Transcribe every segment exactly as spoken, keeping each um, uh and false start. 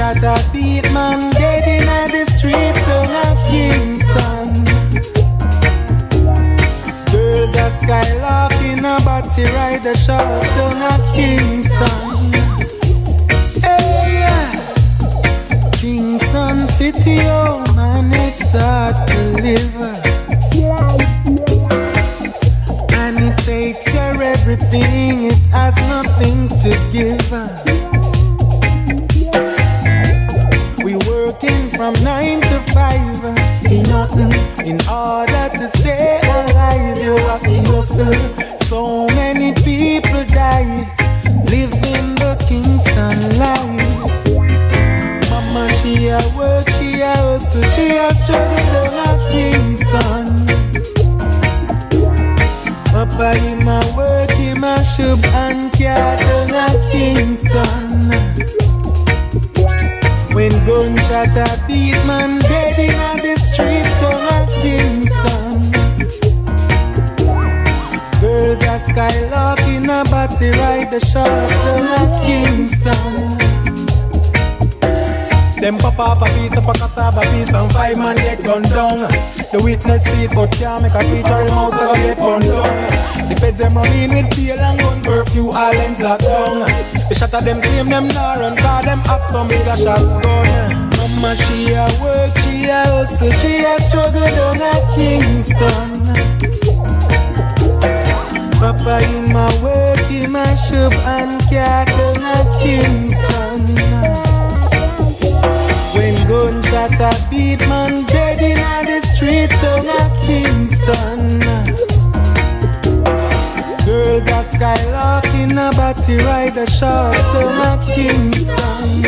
gunshot a beat man dead in the streets down at Kingston. Girls are skylarking a body ride the shots down at Kingston. Hey, yeah. Kingston City, oh man, it's hard to live. And it takes your everything, it has nothing to give. We working from nine to five, in nothing, in order to stay alive. You have to hustle. So many people died, living the Kingston life. Mama, she a work, she a hustle, she a struggle down at Kingston. Papa, him a work, him a shop and car down at Kingston. When gunshot a beat man dead in the streets down at Kingston. Girls are skylarking a body ride the shots down at Kingston. Them pop off a piece of a cassava piece and five man get gunned down. The witness see it but can't make a speech or him house so get gunned down. The feds them run in with bail and gun curfew, all ends locked down. The shot of them claim them now run cause them have some bigger shotgun. Mama she a work, she a hustle, she a struggle down at Kingston. Papa him a work, him a shop and car down at Kingston. When gunshot a beat man dead in the streets down at Kingston. Girls are skylarking a body ride the shots down at Kingston.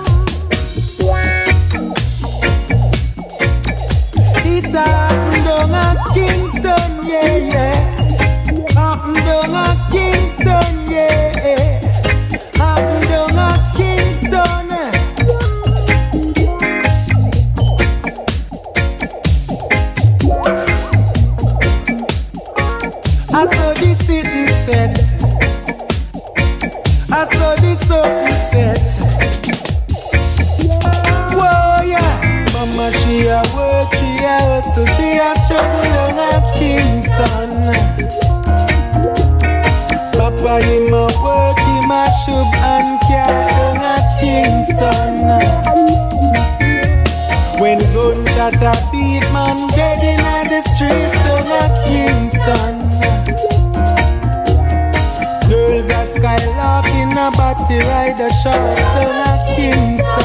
It happened down at Kingston, yeah, yeah. Happened down at Kingston, yeah. Happened down at Kingston. I saw the sitting set. I saw the something set. Whoa, yeah. Mama, she a work, she a hustle, she a struggle down at Kingston. Papa, him a work, him a shop and car down at Kingston. When gunshot a beat man dead in the streets down at Kingston. Girls are skylarking a body ride the shots down at Kingston.